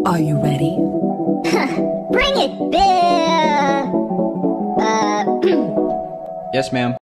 Are you ready? Bring it, Bill! Yes, ma'am.